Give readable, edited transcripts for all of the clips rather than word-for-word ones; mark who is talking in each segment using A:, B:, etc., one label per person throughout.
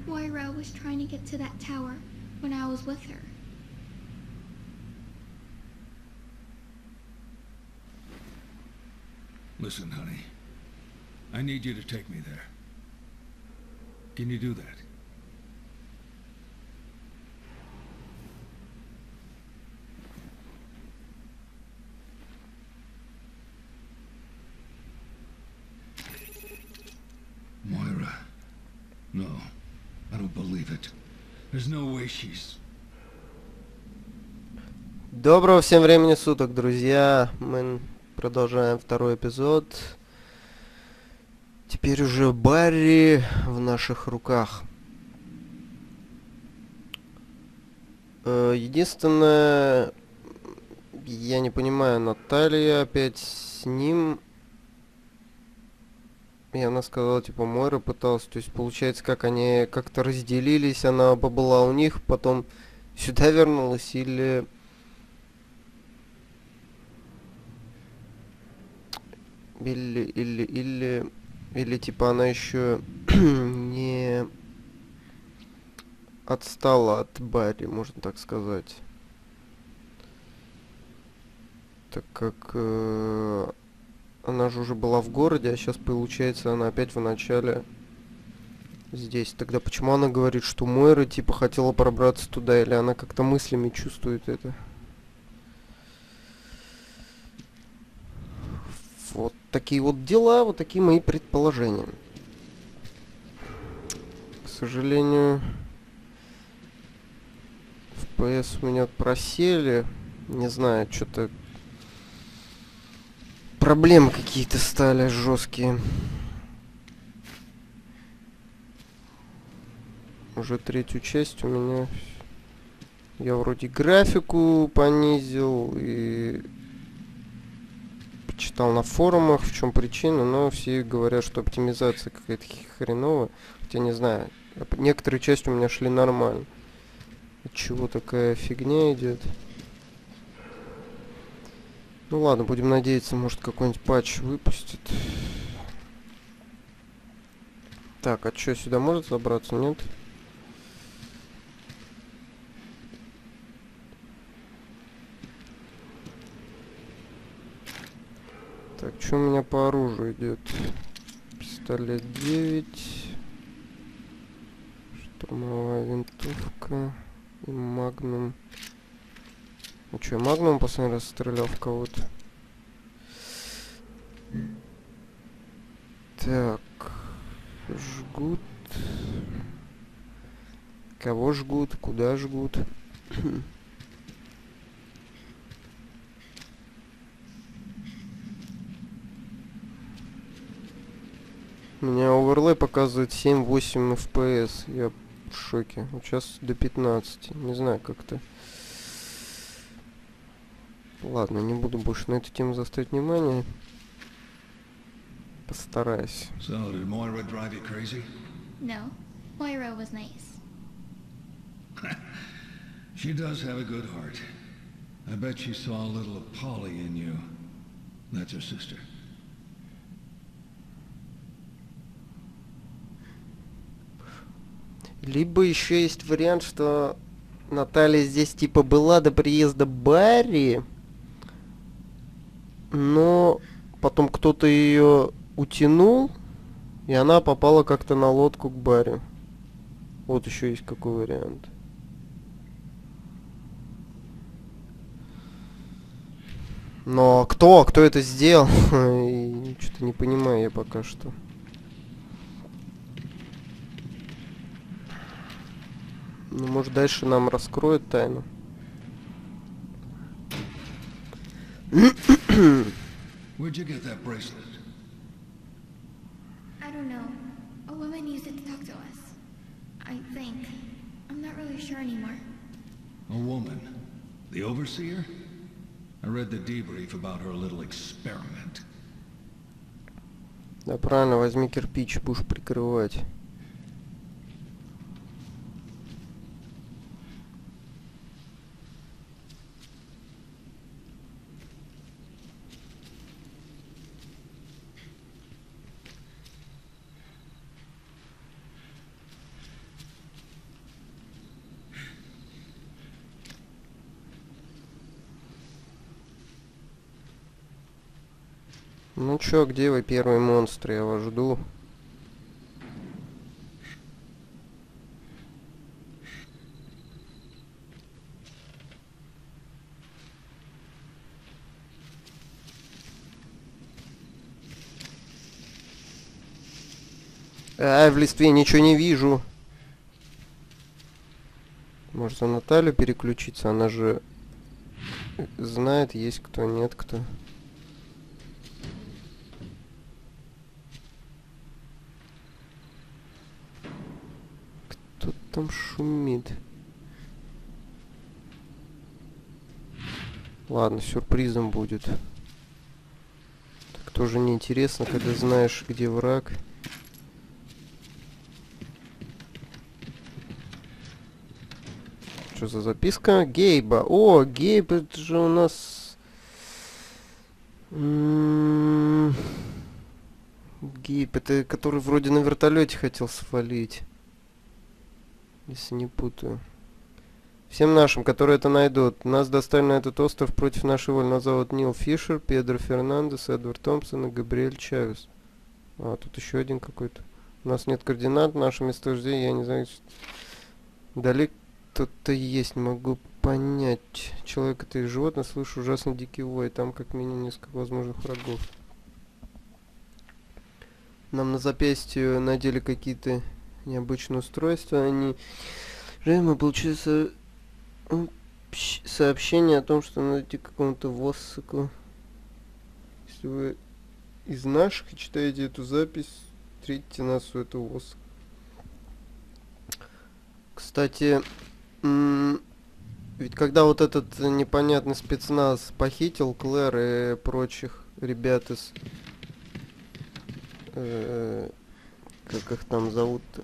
A: Moira was trying to get to that tower when I was with her.
B: Listen, honey. I need you to take me there. Can you do that? Moira. No. I don't believe it. There's no way she's...
C: Доброго всем времени суток, друзья. Мы продолжаем второй эпизод. Теперь уже Барри в наших руках. Единственное, я не понимаю, Наталья опять с ним. И она сказала, типа, Мойра пыталась. То есть, получается, как они как-то разделились, она побыла у них, потом сюда вернулась, или... Или типа она еще не отстала от Барри, можно так сказать. Так как она же уже была в городе, а сейчас получается она опять в начале здесь. Тогда почему она говорит, что Мойра типа хотела пробраться туда, или она как-то мыслями чувствует это? Вот такие вот дела, вот такие мои предположения. К сожалению, FPS у меня просели. Не знаю, что-то... Проблемы какие-то стали жесткие. Уже третью часть у меня... Я вроде графику понизил и... Читал на форумах, в чем причина, но все говорят, что оптимизация какая-то хреновая. Хотя не знаю, некоторые части у меня шли нормально. От чего такая фигня идет? Ну ладно, будем надеяться, может какой-нибудь патч выпустит. Так, а что, сюда может забраться? Нет? Так, что у меня по оружию идет? Пистолет 9. Штурмовая винтовка. И магнум. Ну что, я магнум последний раз стрелял в кого-то? Так. Жгут. Кого жгут? Куда жгут? У меня оверлей показывает 7-8 FPS. Я в шоке. Вот сейчас до 15. Не знаю, как-то. Ладно, не буду больше на эту тему заострять внимание. Постараюсь.
B: So, did Moira drive you crazy?
A: No, Moira was nice.
B: She does have a good heart. I bet she saw a little of Polly in you. That's her sister.
C: Либо еще есть вариант, что Наталья здесь типа была до приезда Барри, но потом кто-то ее утянул, и она попала как-то на лодку к Барри. Вот еще есть какой вариант. Но кто? Кто это сделал? Что-то не понимаю я пока что. Ну, может, дальше нам раскроют тайну.
B: Where'd you get that bracelet?
A: I don't know. A woman used it to talk to us. I think. I'm not really sure anymore.
B: A woman? The overseer? I read the debrief about her little experiment.
C: Да, правильно, возьми кирпич, будешь прикрывать. Ну чё, где вы, первые монстры? Я вас жду. В листве ничего не вижу. Может, на Наталью переключиться? Она же знает, есть кто, нет кто. Кто там шумит? Ладно, сюрпризом будет. Так тоже неинтересно, когда знаешь, где враг. Что за записка? Гейба. О, Гейб, это же у нас... Гейб, это который вроде на вертолете хотел свалить. Если не путаю. Всем нашим, которые это найдут. Нас достали на этот остров против нашей воли. Нас зовут Нил Фишер, Педро Фернандес, Эдвард Томпсон и Габриэль Чавес. А, тут еще один какой-то. У нас нет координат, наше местождение, я не знаю, далеко кто-то есть, не могу понять. Человек это и животное, слышу ужасно дикий вой, там как минимум несколько возможных врагов. Нам на запястье надели какие-то необычные устройства, они... Мы получили сообщение о том, что найти какому-то воссыку. Если вы из наших читаете эту запись, встретите нас у этого воссыка. Кстати, ведь когда вот этот непонятный спецназ похитил Клэр и прочих ребят из... как их там зовут-то?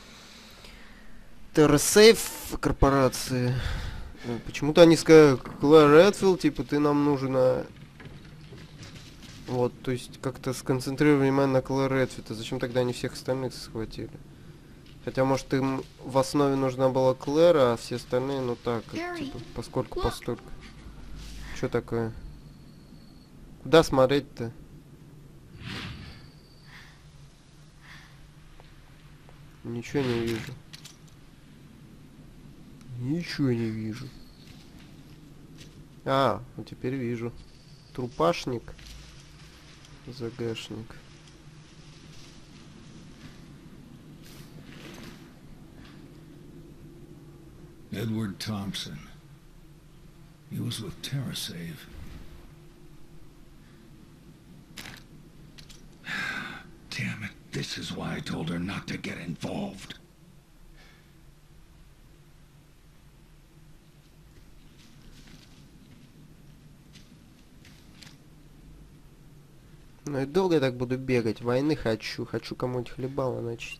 C: TerraSafe корпорации. Почему-то они сказали, Клэр Редфилд, типа, ты нам нужна. Вот, то есть как-то сконцентрировали внимание на Клэр Редфилд. А зачем тогда они всех остальных схватили? Хотя, может, им в основе нужна была Клэр, а все остальные, ну так, типа, поскольку постольку. Что такое? Куда смотреть-то? Ничего не вижу. Ничего не вижу. А, ну теперь вижу. Трупашник. ЗГшник.
B: Edward Thompson. He was with TerraSave. Damn it. This is why I told her not to get involved.
C: Ну и долго я так буду бегать? Войны хочу. Хочу кому-нибудь хлебало начистить.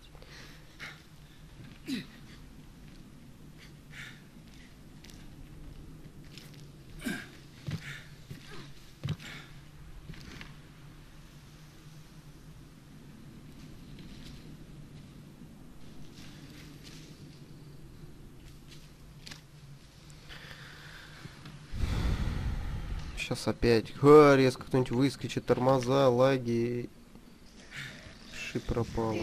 C: Сейчас опять резко кто-нибудь выскочит, тормоза, лаги. Ши пропало.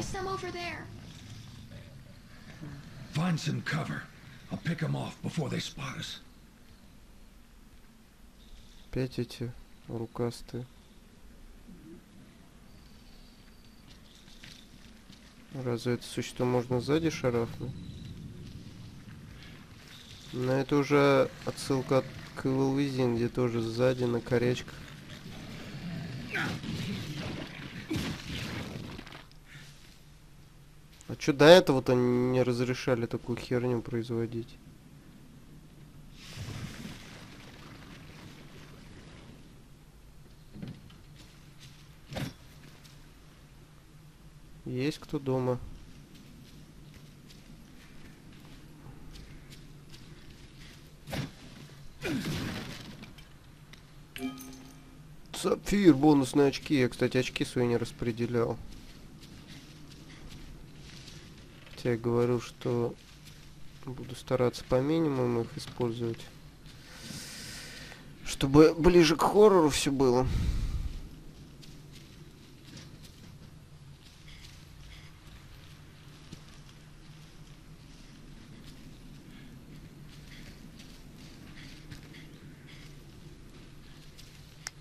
B: Find some cover. I'll pick them off before they spot us.
C: Опять эти рукастые. Разве это существо можно сзади шарахнуть? Но это уже отсылка от к Evil Within, где тоже сзади на корячках. А чё до этого-то не разрешали такую херню производить? Есть кто дома? Сапфир, бонусные очки. Я, кстати, очки свои не распределял. Хотя я говорю, что буду стараться по минимуму их использовать. Чтобы ближе к хоррору все было.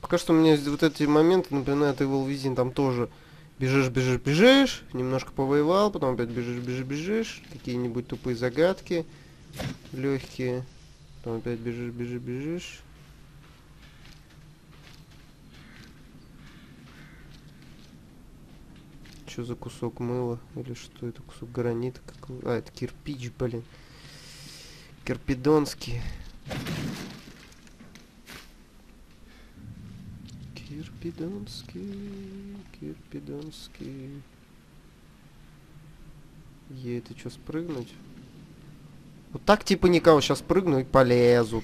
C: Пока что у меня вот эти моменты напоминают Evil Within. Там тоже бежишь, немножко повоевал, потом опять бежишь. Какие-нибудь тупые загадки легкие. Потом опять бежишь. Что за кусок мыла? Или что это? Кусок гранита? А, это кирпич, блин. Кирпидонский. Кирпидонский. Это что, спрыгнуть? Вот так типа никого сейчас прыгну и полезут.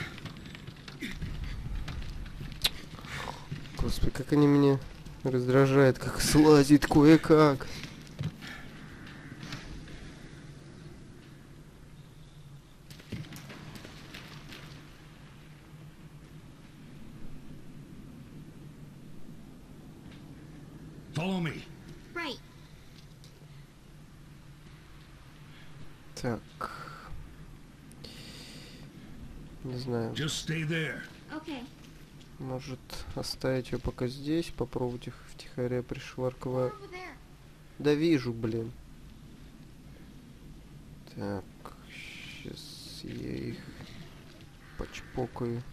C: Господи, как они меня раздражают, как слазит кое-как.
B: Follow me.
A: Right.
C: Так. Не знаю.
B: Just stay there.
A: Okay.
C: Может оставить ее пока здесь, попробовать их втихаря пришварковать.
A: Over there.
C: Да вижу, блин. Так, сейчас я их почпокаю.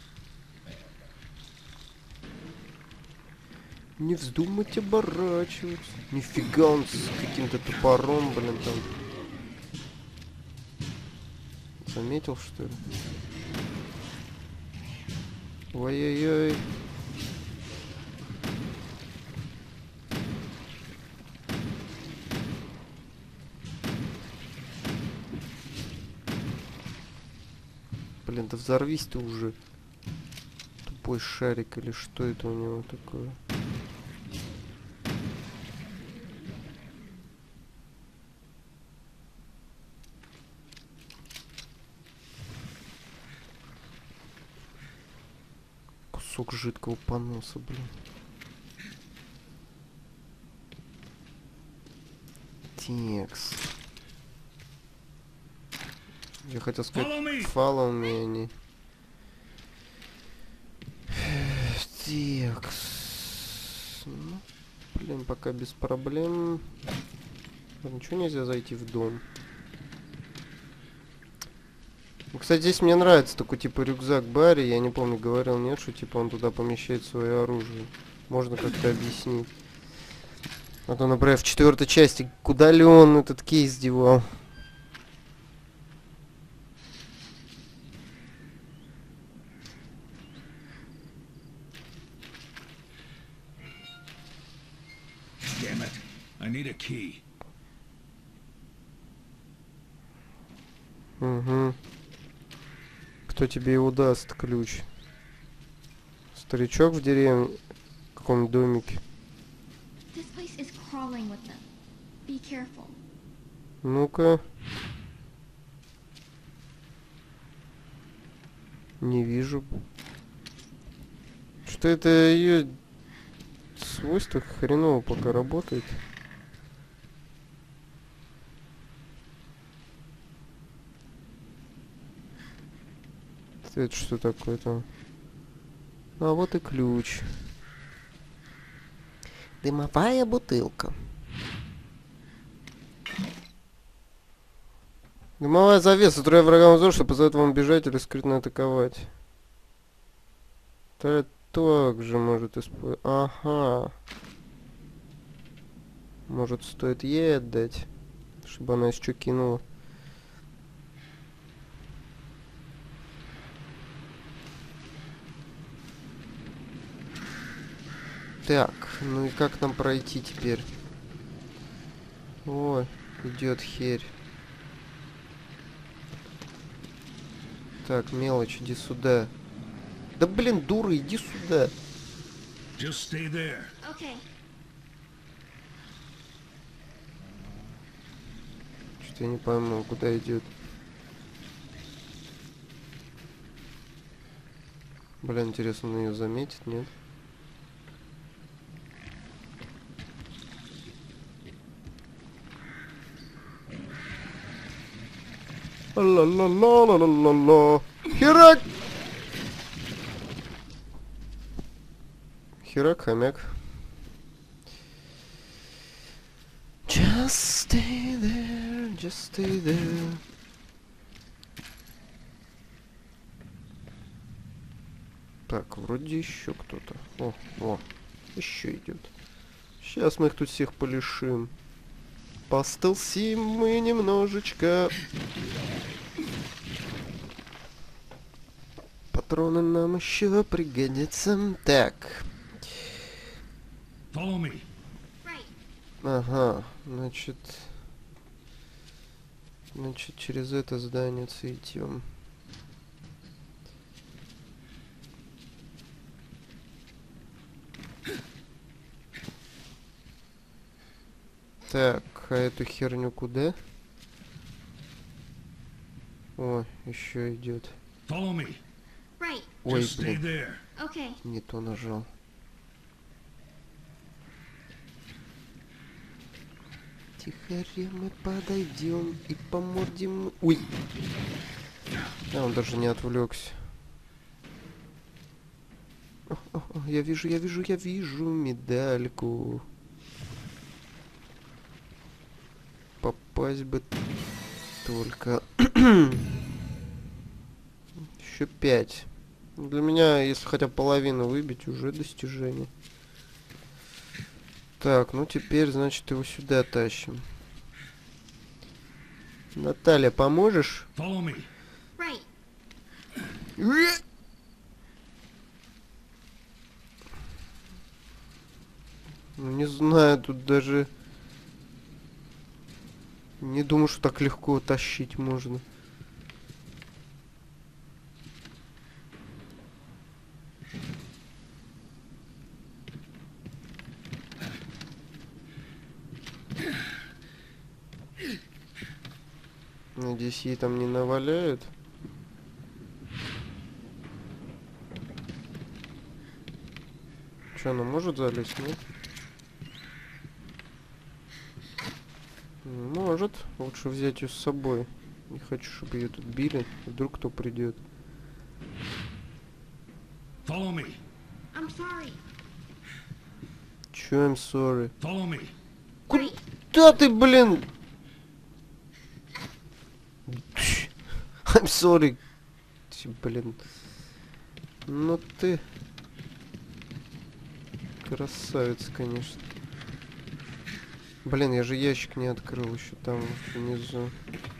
C: Не вздумать оборачиваться. Нифига он с каким-то топором, блин, там. Заметил, что ли? Ой-ой-ой. Блин, да взорвись ты уже. Тупой шарик или что это у него такое? Кусок жидкого поноса, блин. Текс. Я хотел сказать, follow me, они. Текс. Ну, блин, пока без проблем. Ничего нельзя зайти в дом. Ну, кстати, здесь мне нравится такой типа рюкзак Барри. Я не помню, говорил, нет, что типа он туда помещает свое оружие. Можно как-то объяснить. А то, например, в 4-й части, куда ли он этот кейс девал?
B: Damn it. I need a key.
C: Угу. Кто тебе его даст, ключ? Старичок в деревне? В каком домике?
A: This place is crawling with them. Be careful.
C: Ну-ка. Не вижу. Что это ее свойство хреново пока работает. Это что такое там? А вот и ключ. Дымовая бутылка. Дымовая завеса, трое врагам взор, что позволяет вам бежать или скрытно атаковать. Это также может использовать. Ага. Может, стоит ей отдать, чтобы она еще кинула. Так, ну и как нам пройти теперь? О, идет херь. Так, мелочь, иди сюда. Да блин, дура, иди сюда.
B: Just stay there.
A: Okay.
C: Что-то я не пойму, куда идет. Блин, интересно, он ее заметит, нет? Ла-ла-ла-ла-ла-ла-ла. Херак! херак, хомяк. Just stay there, just stay there. Так, вроде еще кто-то. О, еще идет. Сейчас мы их тут всех полишим. Постелсим мы немножечко. Патроны нам еще пригодятся. Так.
B: Follow me.
A: Right.
C: Ага, значит, через это здание идем. Так, а эту херню куда? О, еще идет.
B: Follow me.
A: Right.
C: Ой,
B: Just stay
C: блин,
B: there.
A: Okay.
C: не то нажал. Тихо мы подойдем и помордим. Ой! А, он даже не отвлекся. Я вижу медальку. Попасть бы только. Еще 5. Для меня, если хотя бы половину выбить, уже достижение. Так, ну теперь, значит, его сюда тащим. Наталья, поможешь?
B: Follow me.
A: Right.
C: Ну, не знаю, тут даже... Не думаю, что так легко тащить можно. Надеюсь, ей там не наваляют. Че, она может залезть, нет? Может. Лучше взять ее с собой. Не хочу, чтобы ее тут били. Вдруг кто придет.
B: Follow me.
A: I'm sorry.
C: Че, I'm sorry.
B: Follow me.
A: Right.
C: Куда ты, блин? I'm sorry. Блин. Ну ты... Красавец, конечно. Блин, я же ящик не открыл еще там внизу.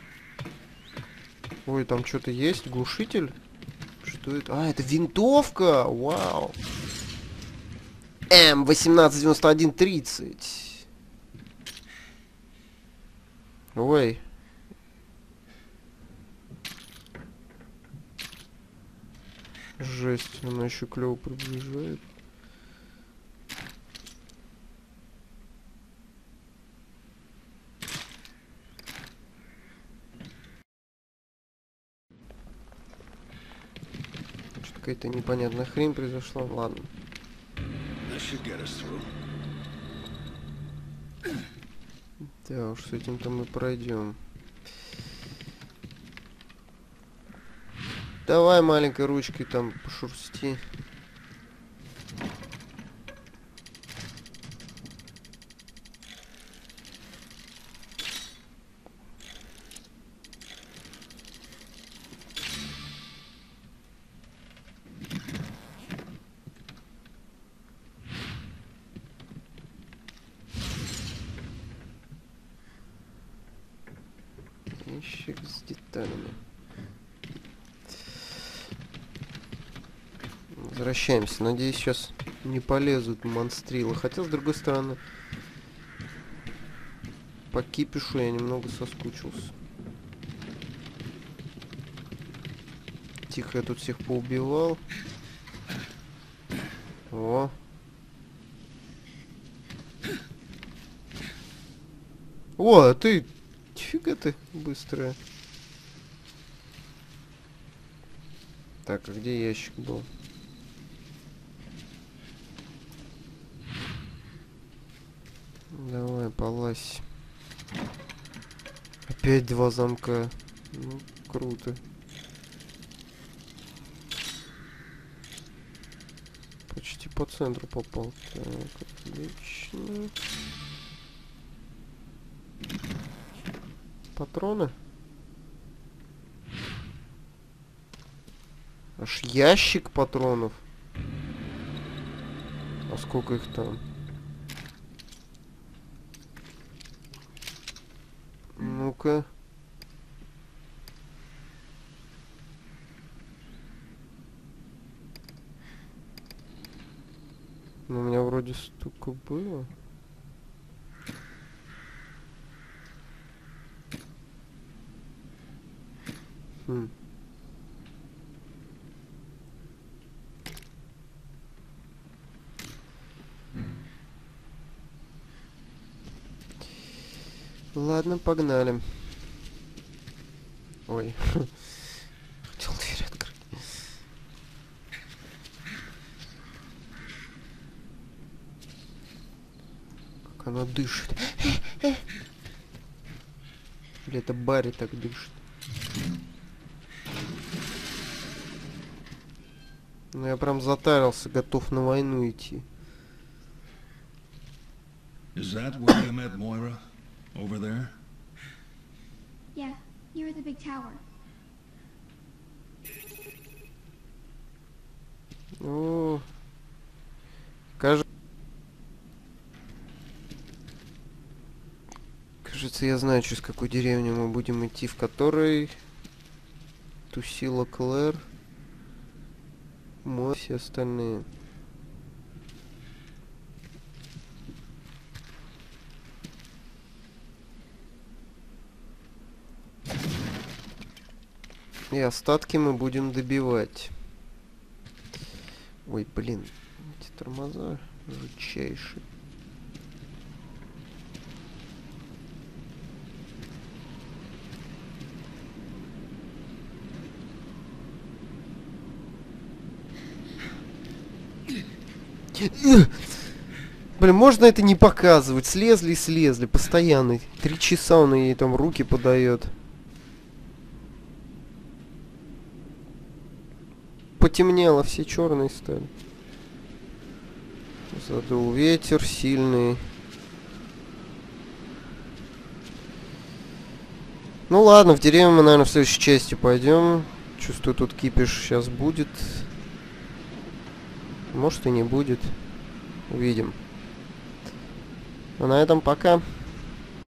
C: Ой, там что-то есть? Глушитель? Что это? А, это винтовка! Вау! М189130. Ой. Жесть, она еще клево приближает. Что-то какая-то непонятная хрень произошла. Ладно.
B: That should get us through.
C: Да уж, с этим-то мы пройдем. Давай маленькой ручкой там пошурсти. Ящик с деталями. Возвращаемся. Надеюсь, сейчас не полезут монстрилы. Хотя, с другой стороны, по кипишу я немного соскучился. Тихо, я тут всех поубивал. О. О, а ты... Фига ты быстрая. Так, а где ящик был? Давай, полазь. Опять 2 замка. Ну, круто. по центру попал. Так, отлично. Патроны? Аж ящик патронов. А сколько их там? Ну-ка. Ну, у меня вроде столько было. Хм. Ладно, погнали. Ой. Хотел дверь открыть. Как она дышит. Или это Барри так дышит? Ну я прям затарился, готов на войну идти.
B: Is that where you met Moira? Over there?
A: Yeah, near the big tower.
C: О, кажется, я знаю, через какую деревню мы будем идти, в которой тусила Клэр, мы все остальные. И остатки мы будем добивать. Ой, блин, эти тормоза жутчайшие. Блин, можно это не показывать. Слезли и слезли. Постоянно. 3 часа он ей там руки подает. Потемнело, все черные стали. Задул ветер сильный. Ну ладно, в деревню мы, наверное, в следующей части пойдем. Чувствую, тут кипиш сейчас будет. Может и не будет. Увидим. А на этом пока.